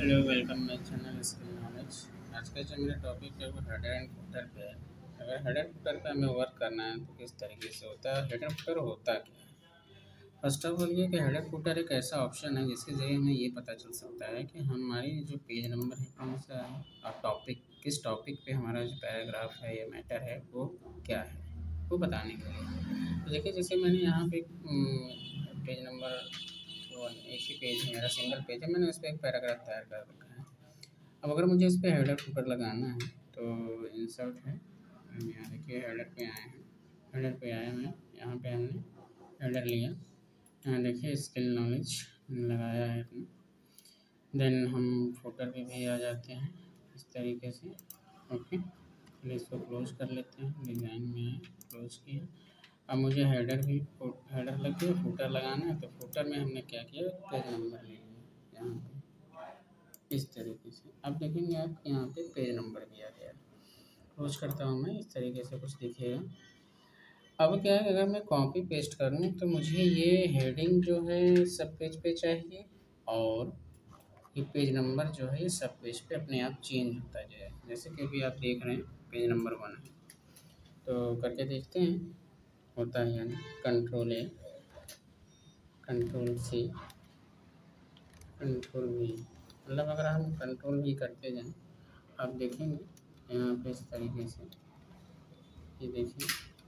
Hello welcome my channel skill knowledge. आज का जो मेरा टॉपिक है वो हेडर एंड फुटर पे है। अगर हेडर फुटर पे हमें वर्क करना है तो किस तरीके से होता है, हेडर फुटर होता क्या है। फर्स्ट ऑफ ऑल ये कि हेडर फुटर एक ऐसा ऑप्शन है जिसके ज़रिए हमें ये पता चल सकता है कि हमारी जो पेज नंबर है कौन सा है और टॉपिक किस टॉपिक पे हमारा जो पैराग्राफ है या मैटर है वो क्या है, वो बताने के लिए। तो देखिए जैसे मैंने यहाँ पे पेज नंबर एक ही पेज है, मेरा सिंगल पेज है, मैंने इस पर एक पैराग्राफ तैयार कर रखा है। अब अगर मुझे इस पर हेडर फुटर लगाना है तो इंसर्ट है, हम यहाँ देखिए हेडर पे आए हैं। हेडर पे आए मैं, यहाँ पे हमने हेडर लिया, यहाँ देखिए स्किल नॉलेज लगाया है अपने। देन हम फुटर पे भी आ जाते हैं इस तरीके से। ओके, चलिए इसको क्लोज कर लेते हैं। डिज़ाइन में है, क्लोज किया। अब मुझे हेडर लग गया, फुटर लगाना है तो फुटर में हमने क्या किया, पेज नंबर ले लिया यहाँ पे इस तरीके से। अब देखेंगे आप यहाँ पे पेज नंबर भी आ गया। क्लोज करता हूँ मैं, इस तरीके से कुछ दिखेगा। अब क्या है, अगर मैं कॉपी पेस्ट करूँ तो मुझे ये हेडिंग जो है सब पेज पे चाहिए और ये पेज नंबर जो है ये सब पेज पे अपने आप चेंज होता जाए। जैसे कि अभी आप देख रहे हैं पेज नंबर 1 है, तो करके देखते हैं होता है यानी। Control A, control C, control V, मतलब अगर हम कंट्रोल वी करते जाएं आप देखेंगे यहाँ पे इस तरीके से। ये देखिए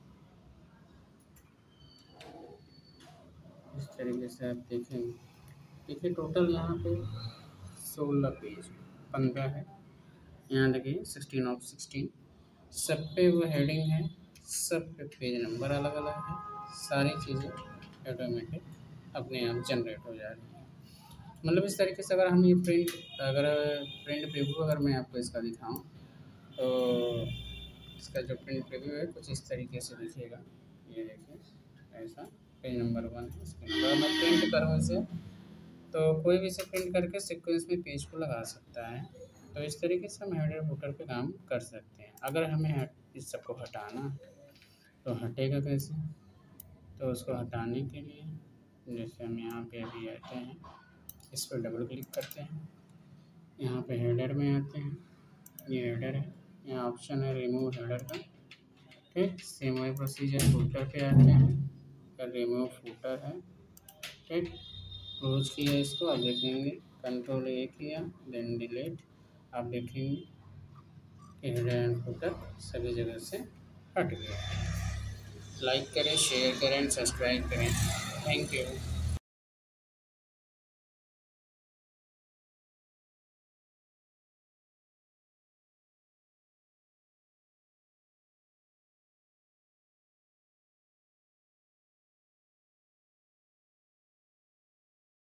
इस तरीके से आप देखेंगे। देखिए टोटल यहाँ पे 16 पेज 15 है। यहाँ देखिए 16 सब पे वो हेडिंग है, सब पे पेज नंबर अलग अलग है। सारी चीज़ें ऑटोमेटिक अपने आप जनरेट हो जा रही है। मतलब इस तरीके से अगर हम ये प्रिंट प्रीव्यू अगर मैं आपको इसका दिखाऊं तो इसका जो प्रिंट प्रीव्यू है कुछ इस तरीके से दिखेगा। ये देखिए ऐसा पेज नंबर 1 है। इसके अगर मैं प्रिंट करूँ इसे तो कोई भी इसे प्रिंट करके सीक्वेंस में पेज को लगा सकता है। तो इस तरीके से हम हेडर फुटर पे काम कर सकते हैं। अगर हमें इस सबको हटाना तो हटेगा कैसे, तो उसको हटाने के लिए जैसे हम यहाँ पे अभी आते हैं, इस पर डबल क्लिक करते हैं, यहाँ पे हेडर में आते हैं, ये हेडर है, यहाँ ऑप्शन है रिमूव हेडर का। ठीक, सेम वही प्रोसीजर फुटर पे आते हैं, रिमूव फुटर है। ठीक, क्लोज किया इसको, आप देखेंगे कंट्रोल ए किया, देन डिलीट। आप देखेंगे कि हेडर एंड फुटर सभी जगह से हट गया। लाइक करें, शेयर करें, सब्सक्राइब करें। Thank you.